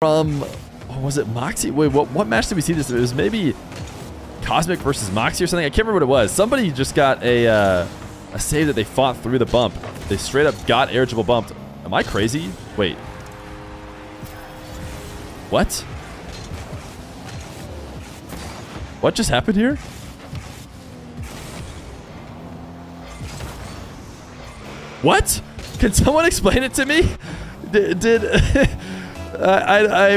from, oh, was it Moxie? Wait, what match did we see this? It was maybe Cosmic versus Moxie or something. I can't remember what it was. Somebody just got a save that they fought through the bump. They straight up got air dribble bumped. Am I crazy? Wait. What? What just happened here? What? Can someone explain it to me? Did I